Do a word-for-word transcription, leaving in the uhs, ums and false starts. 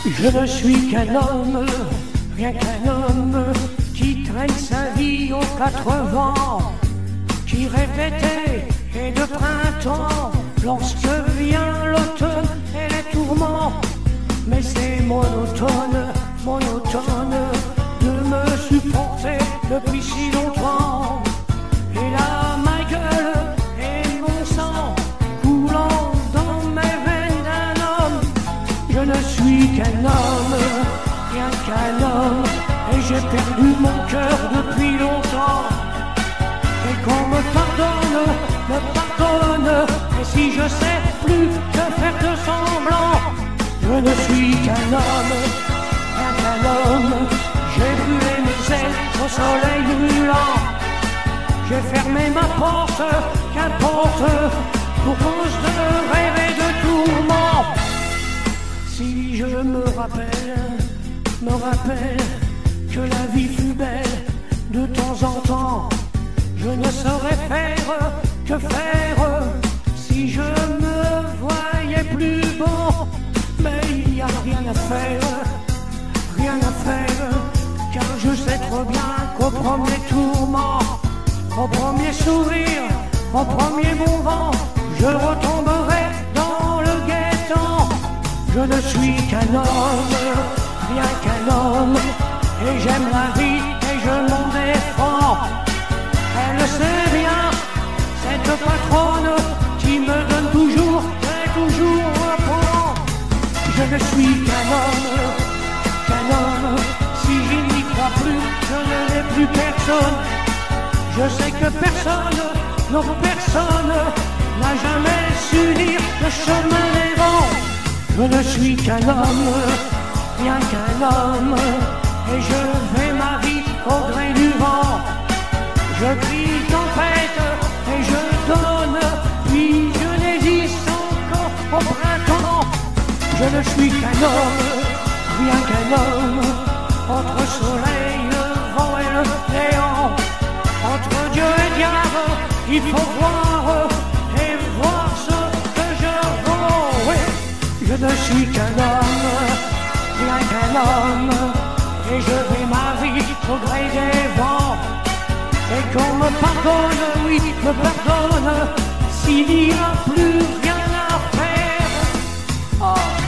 Je ne suis qu'un homme, rien qu'un homme qui traîne sa vie aux quatre vents, qui répétait et de printemps lorsque vient l'automne et les tourments. Mais c'est monotone, monotone de me supporter depuis si longtemps. Et là ma gueule et mon sang coulant dans mes veines d'un homme. Je ne suis qu'un homme, rien qu'un homme, et j'ai perdu mon cœur depuis longtemps. Et qu'on me pardonne, me pardonne, et si je sais plus que faire de semblant. Je ne suis qu'un homme, rien qu'un homme, j'ai brûlé mes ailes au soleil brûlant. J'ai fermé ma porte, qu'importe, pour cause de rêver de tourment. Si je me rappelle, me rappelle que la vie fut belle de temps en temps, je ne saurais faire que faire si je me voyais plus bon. Mais il n'y a rien à faire, rien à faire, car je sais trop bien qu'au premier tourment, au premier sourire, au premier bon vent, je retomberai dans le guet-apens. Je ne suis qu'un homme, rien qu'un homme, et j'aime la vie et je m'en défends. Elle le sait bien, cette patronne qui me donne toujours et toujours le point. Je ne suis qu'un homme, qu'un homme, si je n'y crois plus, je ne n'ai plus personne. Je sais que personne, non personne, n'a jamais su dire le chemin des vents. Je ne suis qu'un homme, rien qu'un homme, et je fais ma vie au gré du vent. Je crie tempête et je donne, puis je n'hésite encore au printemps. Je ne suis qu'un homme, rien qu'un homme, entre soleil, le vent et le néant. Entre Dieu et diable, il faut voir et voir ce que je vaux. Oui, je ne suis qu'un homme, rien qu'un homme, et je vis ma vie au gré des vents. Et qu'on me pardonne, oui, me pardonne, s'il n'y a plus rien à faire. Oh.